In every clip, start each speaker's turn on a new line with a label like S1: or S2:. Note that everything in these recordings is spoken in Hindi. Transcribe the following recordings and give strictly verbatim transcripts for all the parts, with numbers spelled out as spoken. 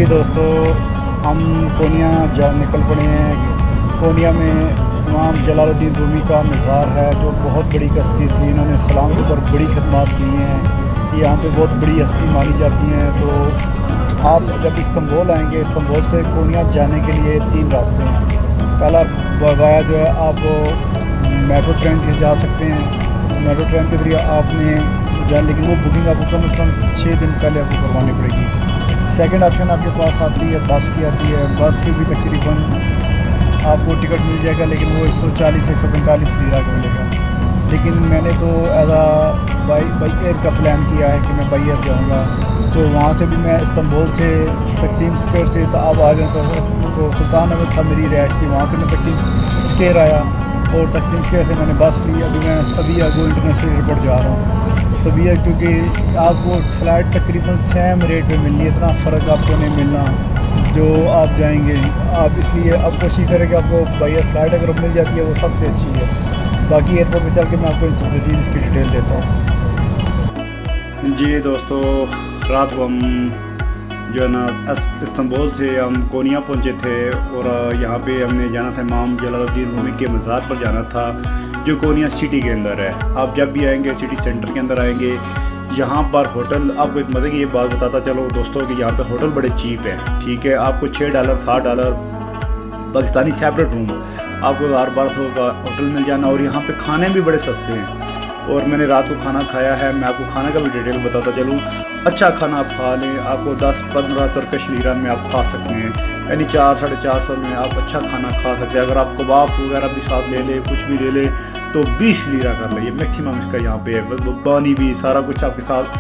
S1: दोस्तों, हम कोनिया जा निकल पड़े हैं। कोनिया में इमाम जलालुद्दीन रूमी का मज़ार है, जो बहुत बड़ी हस्ती थी। इन्होंने इस्लाम के ऊपर बड़ी खिदमत की हैं। यहाँ पे बहुत बड़ी हस्ती मानी जाती हैं। तो आप जब इस्तांबुल आएंगे, इस्तांबुल से कोनिया जाने के लिए तीन रास्ते हैं। पहला वाया जो है, आप मेट्रो ट्रेन से जा सकते हैं। मेट्रो ट्रेन के जरिए आपने जा, लेकिन वो बुकिंग आपको कम से कम छः दिन पहले आपको करवानी पड़ेगी। सेकंड ऑप्शन आपके पास आती है बस की आती है। बस की भी तकरीबन आपको टिकट मिल जाएगा, लेकिन वो एक सौ चालीस एक सौ पैंतालीस लीरा का मिलेगा। लेकिन मैंने तो as a by by air का प्लान किया है कि मैं बाई एयर जाऊँगा। तो वहाँ से भी मैं इस्तांबुल से तकसीम स्क्वायर से तो आप आ गए, तो सुल्तान अहमद था मेरी रिहाइश थी। वहाँ से मैं तकसीम स्क्वायर आया और तकसीम स्क्वायर से मैंने बस ली। अभी मैं सभी आगो इंटरनेशनल एयरपोर्ट जा रहा हूँ सभी है, क्योंकि आपको फ़्लाइट तकरीबन सेम रेट पे मिलनी है। इतना फ़र्क आपको नहीं मिलना जो आप जाएंगे आप। इसलिए अब कोशिश करें कि आपको बाई एयर फ़्लाइट अगर मिल जाती है वो सबसे अच्छी है। बाकी एयरपोर्ट पे चल के मैं आपको इंस्टीट्यूट इसकी डिटेल देता हूँ। जी दोस्तों, रात को हम जो है ना इस्तांबुल से हम कोनिया पहुँचे थे और यहाँ पे हमने जाना था इमाम जलालुद्दीन रूमी के मज़ार पर जाना था, जो कोनिया सिटी के अंदर है। आप जब भी आएंगे सिटी सेंटर के अंदर आएंगे, यहाँ पर होटल आपको एक मज़े की ये बात बताता चलो दोस्तों कि यहाँ पे होटल बड़े चीप है। ठीक है, आपको छः डॉलर सात डॉलर पाकिस्तानी सेपरेट रूम आपको हज़ार बारह सौ का होटल मिल जाना। और यहाँ पे खाने भी बड़े सस्ते हैं। और मैंने रात को खाना खाया है, मैं आपको खाना का भी डिटेल बताता चलूँ। अच्छा खाना आप खा लें, आपको दस पंद्रह तुर्किश लीरा में आप खा सकते हैं, यानी चार साढ़े चार सौ में आप अच्छा खाना खा सकते हैं। अगर आप कबाब वगैरह भी साथ ले लें, कुछ भी ले लें, तो बीस लीरा कर ले, ये मैक्सिमम इसका यहाँ पे है। पानी भी सारा कुछ आपके साथ।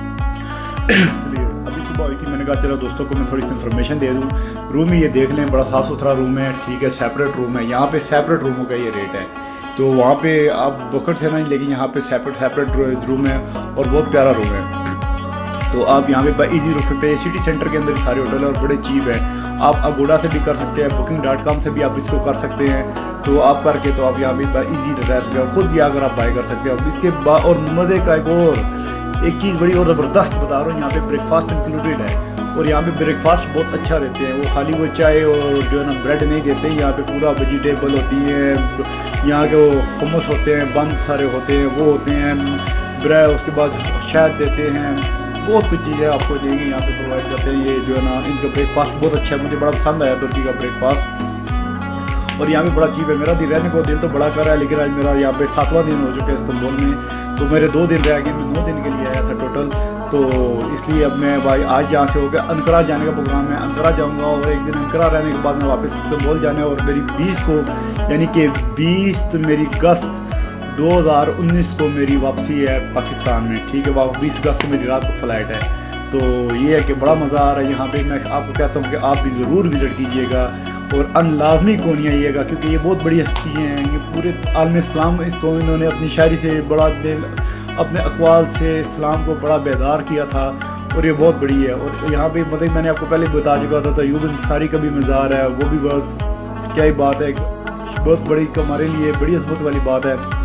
S1: इसलिए अभी सुबह हुई थी, मैंने कहा चलो दोस्तों को मैं थोड़ी सी इन्फॉर्मेशन दे दूँ। रूम ही ये देख लें, बड़ा साफ़ सुथरा रूम है। ठीक है, सेपरेट रूम है। यहाँ पे सेपरेट रूमों का ये रेट है। तो वहाँ पे आप बुकट थे नहीं, लेकिन यहाँ पे सेपरेट सेपरेट रूम है और बहुत प्यारा रूम है। तो आप यहाँ पे इजी रुक सकते हैं। सिटी सेंटर के अंदर सारे होटल है और बड़े चीप है। आप अगोड़ा से भी कर सकते हैं, बुकिंग डॉट कॉम से भी आप इसको कर सकते हैं। तो आप करके तो आप यहाँ पे इजी रह सकते हैं, खुद भी आकर आप बाय कर सकते हैं। इसके बाद और मज़े का एक और एक चीज़ बड़ी और ज़बरदस्त बता रहा हूँ, यहाँ पे ब्रेकफास्ट इंक्लूडेड है। और यहाँ पे ब्रेकफास्ट बहुत अच्छा रहते हैं। वो खाली वो चाय और जो है ना ब्रेड नहीं देते, यहाँ पे पूरा वेजिटेबल होती है। यहाँ के वो हुमस होते हैं, बंद सारे होते हैं, वो होते हैं ब्रेड। उसके बाद शहद देते हैं, बहुत कुछ चीज़ें आपको देंगे यहाँ पे प्रोवाइड करते हैं। ये जो है ना इनका ब्रेकफास्ट बहुत अच्छा है, मुझे बड़ा पसंद आया तुर्की का ब्रेकफास्ट। और यहाँ पे बड़ा चीप है। मेरा दिन रहने को दिल तो बड़ा कर रहा है, लेकिन आज मेरा यहाँ पे सातवां दिन हो चुका है इस्तांबुल में। तो मेरे दो दिन रह गए, मैं नौ दिन के लिए आया था टोटल। तो इसलिए अब मैं भाई आज यहाँ से हो गया अंकारा जाने का प्रोग्राम है। अंकारा जाऊँगा और एक दिन अंकारा रहने के बाद मैं वापस इस्तांबुल जाना है। और मेरी बीस को यानी कि बीस मेरी अगस्त दो हज़ार उन्नीस को मेरी वापसी है पाकिस्तान में। ठीक है, वापस बीस अगस्त को मेरी रात को फ़्लाइट है। तो ये है कि बड़ा मज़ा आ रहा है यहाँ पे। मैं आपको कहता हूँ कि आप भी ज़रूर विज़िट कीजिएगा और अनलाजमी कोनिया आइएगा, क्योंकि ये बहुत बड़ी हस्ती हैं। ये पूरे आलम इस्लाम इसको इन्होंने अपनी शायरी से बड़ा दिल, अपने अक़वाल से इस्लाम को बड़ा बेदार किया था। और ये बहुत बड़ी है। और यहाँ पे मतलब मैंने आपको पहले बता चुका था, अयूब अंसारी का भी मज़ार है, वो भी बहुत क्या ही बात है, बहुत बड़ी हमारे लिए बड़ी अज़मत वाली बात है।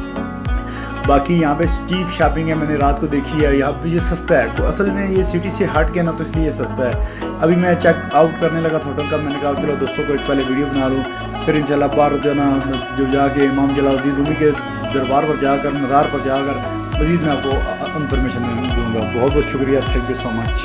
S1: बाकी यहाँ पे चीप शॉपिंग है, मैंने रात को देखी है। यहाँ पे ये सस्ता है, तो असल में ये सिटी से हट के ना, तो इसलिए सस्ता है। अभी मैं चेक आउट करने लगा था होटल का, मैंने कहा चलो दोस्तों को एक पहले वीडियो बना लूँ, फिर इंशाल्लाह बाहर जो ना जो जाके इमाम जलालुद्दीन रूमी के दरबार पर जाकर, मज़ार पर जाकर मज़ीद मैं आपको इन्फॉर्मेशन दूँगा। बहुत बहुत शुक्रिया, थैंक यू सो मच।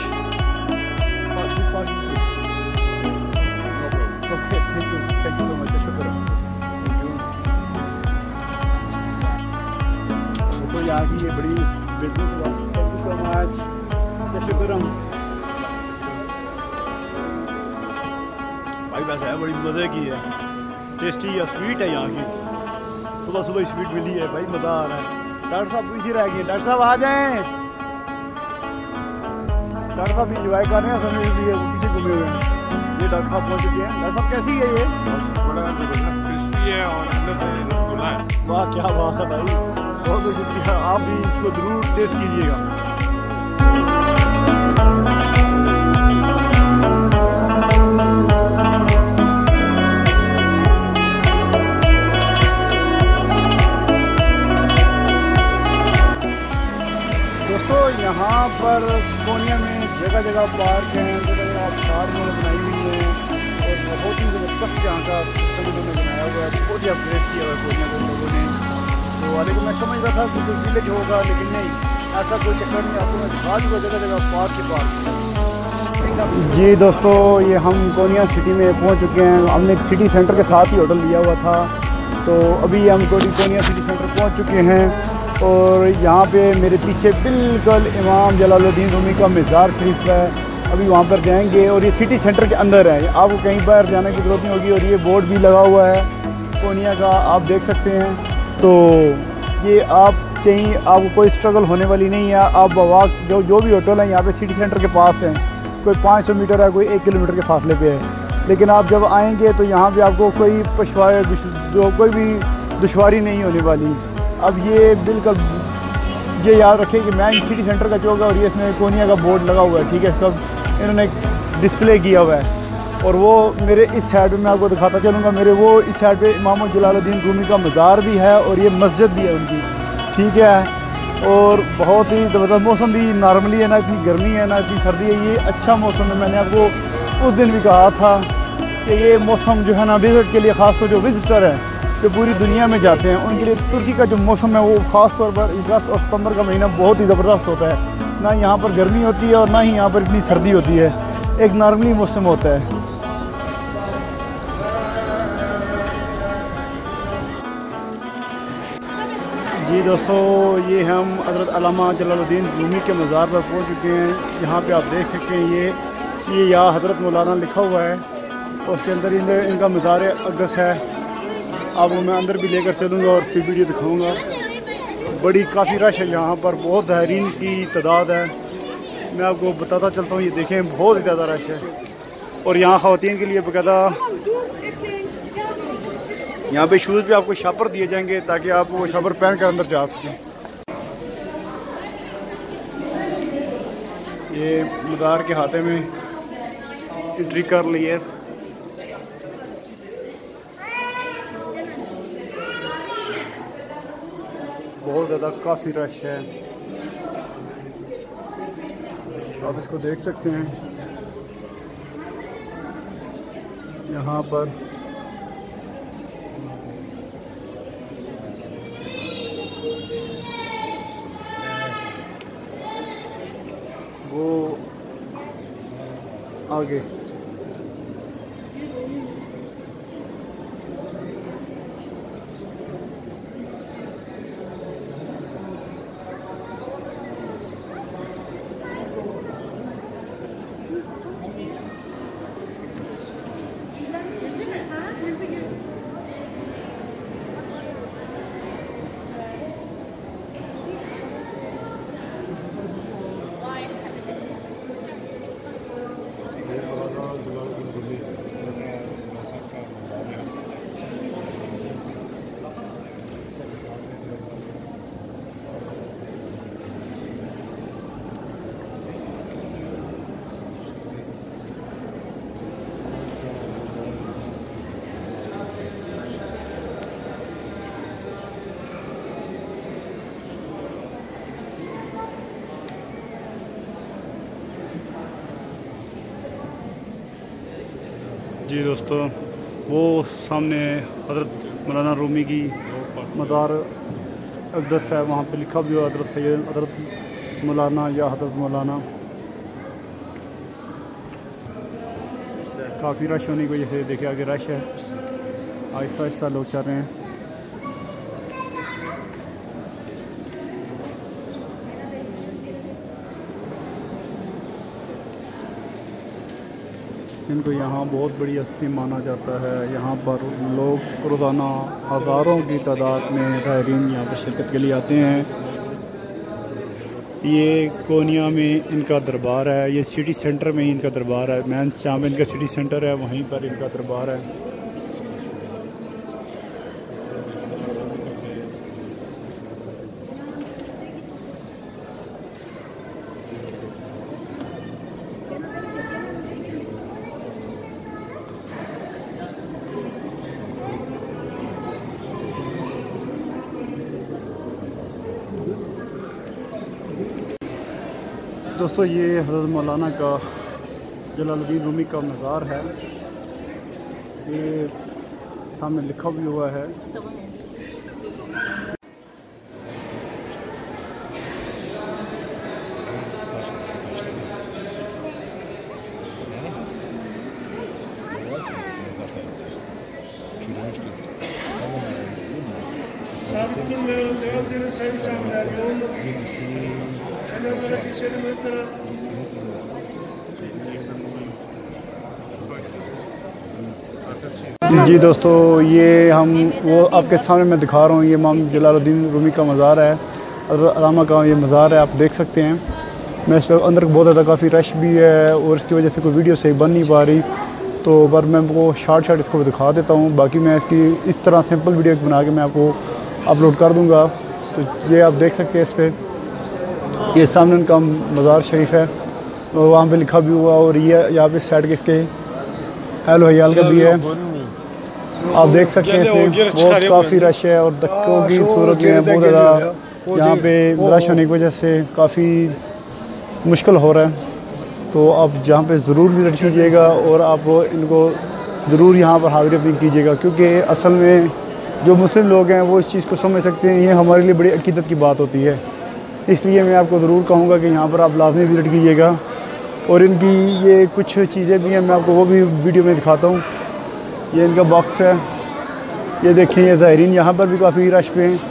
S1: यहाँ की ये बड़ी बिल्कुल थैंक यू सो मच, शुक्र
S2: भाई। वैसे है बड़ी मज़े की है, टेस्टी है, स्वीट है यहाँ की। सुबह सुबह स्वीट मिली है भाई, मज़ा आ रहा है। डॉक्टर साहब पीछे रह गए, डॉक्टर साहब आ जाएं। डॉक्टर साहब इंजॉय कर रहे हैं समय, इसलिए वो पीछे घूमे हुए हैं। ये डॉक्टर साहब पहुँच चुके हैं। डॉक्टर साहब कैसी है ये?
S3: बड़ा क्रिस्पी है और अंदर से रसगुल्ला है।
S2: वाह क्या बात है भाई, बहुत बहुत शुक्रिया। आप भी इसको ज़रूर टेस्ट कीजिएगा। दोस्तों यहाँ पर कोनिया में जगह जगह पार्क हैं, जगह जगह बाजार इन्होंने बनाई हुई है और बहुत ही ज़बरदस्त यहाँ का सिस्टम इन्होंने बनाया हुआ है, बहुत ही अपग्रेड किया हुआ है कोनिया के लोगों ने। तो हालांकि मैं समझ रहा था कि कोई विलेज होगा, लेकिन नहीं, ऐसा कोई चक्कर नहीं। आपको मैं दिखा दूँगा जगह जगह पार्क के पार्क। जी दोस्तों, ये हम कोनिया सिटी में पहुँच चुके हैं। हमने एक सिटी सेंटर के साथ ही होटल लिया हुआ था, तो अभी हम कोनिया सिटी सेंटर पहुँच चुके हैं। और यहाँ पे मेरे पीछे बिल्कुल इमाम जलालुद्दीन रूमी का मज़ार शरीफ है। अभी वहाँ पर जाएंगे और ये सिटी सेंटर के अंदर है, आपको कहीं बाहर जाने की ज़रूरत नहीं होगी। और ये बोर्ड भी लगा हुआ है कोनिया का, आप देख सकते हैं। तो ये आप कहीं आपको कोई स्ट्रगल होने वाली नहीं है। आप बवाक जो जो भी होटल है यहाँ पे सिटी सेंटर के पास हैं, कोई पाँच सौ मीटर है, कोई एक किलोमीटर के फासले पे है। लेकिन आप जब आएंगे तो यहाँ पे आपको कोई पशवा जो कोई भी दुश्वारी नहीं होने वाली। अब ये बिल्कुल ये याद रखें कि मैं सिटी सेंटर का चौक है और ये इसमें कोनिया का बोर्ड लगा हुआ है, ठीक है। सब इन्होंने डिस्प्ले किया हुआ है। और वो मेरे इस साइड पे मैं आपको दिखाता चलूँगा, मेरे वो इस साइड पे इमाम जलालुद्दीन रूमी का मज़ार भी है और ये मस्जिद भी है उनकी, ठीक है। और बहुत ही ज़बरदस्त मौसम भी नॉर्मली है, ना इतनी गर्मी है ना इतनी सर्दी है, ये अच्छा मौसम है। मैंने आपको उस दिन भी कहा था कि ये मौसम जो है ना विज़िट के लिए, ख़ासतौर जो विज़िटर है जो पूरी दुनिया में जाते हैं उनके लिए तुर्की का जो मौसम है वो ख़ास तौर पर अगस्त और सितंबर का महीना बहुत ही ज़बरदस्त होता है। ना यहाँ पर गर्मी होती है और ना ही यहाँ पर इतनी सर्दी होती है, एक नॉर्मली मौसम होता है। जी दोस्तों, ये हम हज़रत अल्लामा जलालुद्दीन रूमी के मज़ार पर पहुँच चुके हैं। यहाँ पे आप देख सकते हैं ये ये या हज़रत मौलाना लिखा हुआ है और उसके अंदर इनका मज़ार अक़दस है। आपको मैं अंदर भी लेकर चलूँगा और फिर वीडियो दिखाऊँगा। बड़ी काफ़ी रश है यहाँ पर, बहुत ज़ायरीन की तादाद है। मैं आपको बताता चलता हूँ, ये देखें बहुत ज़्यादा रश है। और यहाँ ख़वातीन के लिए बाकायदा यहाँ पे शूज़ पे आपको शापर दिए जाएंगे ताकि आप वो शापर पहन कर अंदर जा सकें। ये मज़ार के हाथे में एंट्री कर ली है। बहुत ज़्यादा काफ़ी रश है, आप इसको देख सकते हैं। यहाँ पर वो आगे जी दोस्तों, वो सामने हज़रत मौलाना रूमी की मज़ार अक़दस है, वहाँ पे लिखा भी हुआ हज़रत सैयद हज़रत मौलाना या हज़रत मौलाना। काफ़ी रश होने की वजह से देखिए आगे रश है, आहिस्ता आहिस्ता लोग चल रहे हैं। इनको यहाँ बहुत बड़ी हस्ती माना जाता है। यहाँ पर लोग रोज़ाना हज़ारों की तादाद में ज़ायरीन यहाँ पर शिरकत के लिए आते हैं। ये कोनिया में इनका दरबार है, ये सिटी सेंटर में ही इनका दरबार है। मैन जहाँ में इनका सिटी सेंटर है वहीं पर इनका दरबार है। दोस्तों, ये हज़रत मौलाना का
S1: जलालुद्दीन रूमी का मज़ार है। ये सामने लिखा भी हुआ है। जी दोस्तों, ये हम वो आपके सामने मैं दिखा रहा हूँ, ये इमाम जलालुद्दीन रूमी का मज़ार है और अलामा का ये मज़ार है, आप देख सकते हैं। मैं इस पर अंदर बहुत ज़्यादा काफ़ी रश भी है और इसकी वजह से कोई वीडियो सही बन नहीं पा रही, तो पर मैं वो शार्ट शार्ट इसको दिखा देता हूँ। बाकी मैं इसकी इस तरह सिंपल वीडियो बना के मैं आपको अपलोड कर दूँगा। तो ये आप देख सकते हैं इस पर, ये सामने उनका मज़ार शरीफ है और वहाँ पे लिखा भी हुआ, और ये यहाँ पे साइड के इसके हेलो हयाल का भी है, आप देख सकते हैं। इसमें बहुत काफ़ी रश है और धक्कों की सूरत में बहुत ज़्यादा यहाँ पे रश होने की वजह से काफ़ी मुश्किल हो रहा है। तो आप जहाँ पे ज़रूर विज़िट कीजिएगा और आप इनको ज़रूर यहाँ पर हाज़िरी अपनी कीजिएगा, क्योंकि असल में जो मुस्लिम लोग हैं वो इस चीज़ को समझ सकते हैं, ये हमारे लिए बड़ी अकीदत की बात होती है। इसलिए मैं आपको ज़रूर कहूँगा कि यहाँ पर आप लाजमी विज़िट कीजिएगा। और इनकी ये कुछ चीज़ें भी हैं, मैं आपको वो भी वीडियो में दिखाता हूँ। ये इनका बॉक्स है, ये देखें, ये ज़ाहिरीन यहाँ पर भी काफ़ी रश पे हैं।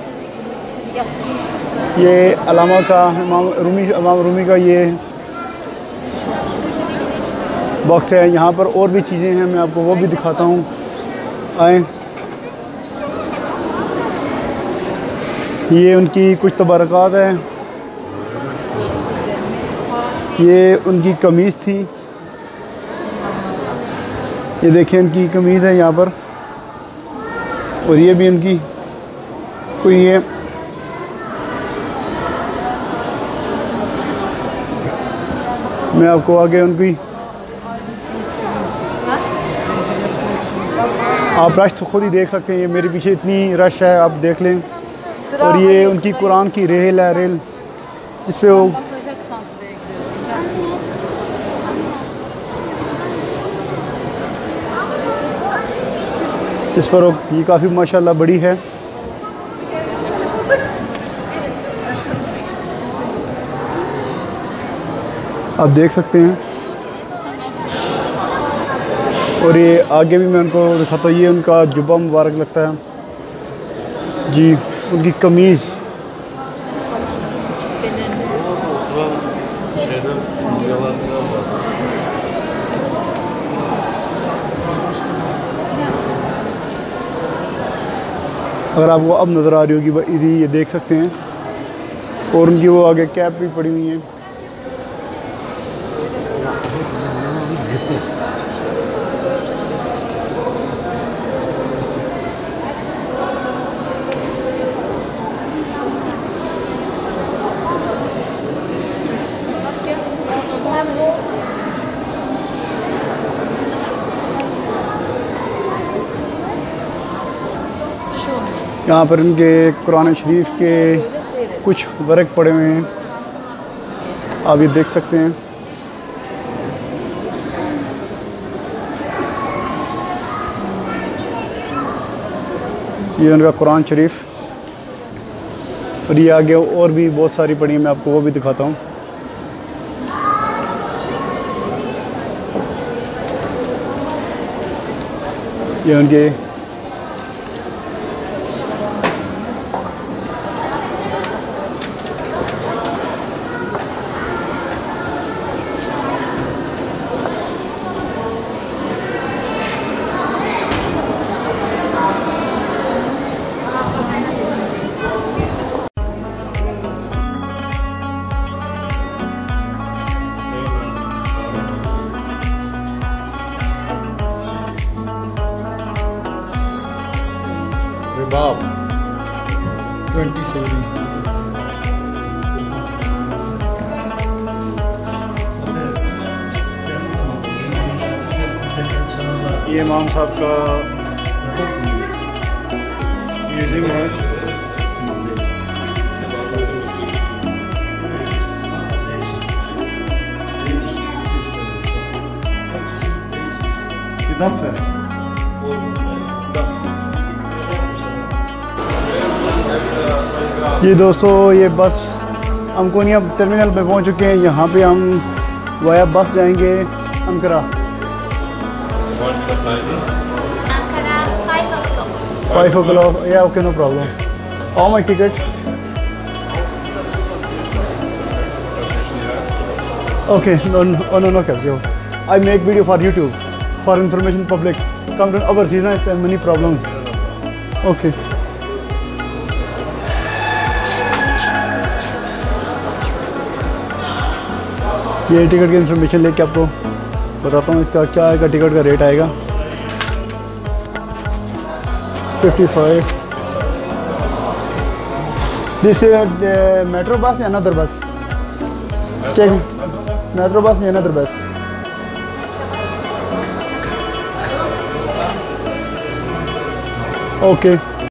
S1: ये अलामा का इमाम रूमी इमाम रूमी का ये बॉक्स है, यहाँ पर और भी चीज़ें हैं, मैं आपको वो भी दिखाता हूँ। आए, ये उनकी कुछ तबारकात है, ये उनकी कमीज़ थी, ये देखें इनकी कमीज़ है यहाँ पर, और ये भी इनकी कोई ये मैं आपको आगे उनकी आप रश तो खुद ही देख सकते हैं, ये मेरे पीछे इतनी रश है, आप देख लें। और ये उनकी कुरान की रेल है, रेल जिस पे वो जिस पर ये काफ़ी माशाल्लाह बड़ी है। आप देख सकते हैं। और ये आगे भी मैं उनको दिखाता हूँ, ये उनका जुब्बा मुबारक लगता है जी, उनकी कमीज़, अगर आपको अब नज़र आ रही होगी इधर, ये देख सकते हैं। और उनकी वो आगे कैप भी पड़ी हुई है। यहाँ पर इनके कुरान शरीफ के कुछ वर्क पड़े हुए हैं, आप ये देख सकते हैं। ये उनका कुरान शरीफ, और ये आगे और भी बहुत सारी पड़ी हैं, मैं आपको वो भी दिखाता हूँ। ये उनके
S2: रिबाब ट्वेंटी सेवन
S1: ये इमाम साहब का म्यूज़ियम है। ये दोस्तों ये बस हम कोनिया टर्मिनल पे पहुंच चुके हैं। यहाँ पे हम वाया बस जाएंगे अंकरा। फाइव ओ क्लॉक या okay no problem. All my ticket okay no no no कर जो I make video for YouTube for information public come to overseas ना मनी प्रॉब्लम्स ओके। ये टिकट की इंफॉर्मेशन लेके आपको बताता हूँ इसका क्या आएगा। टिकट का रेट आएगा fifty five. This metro bus या अनदर बस चेक मेट्रो बस या अनदर बस। ओके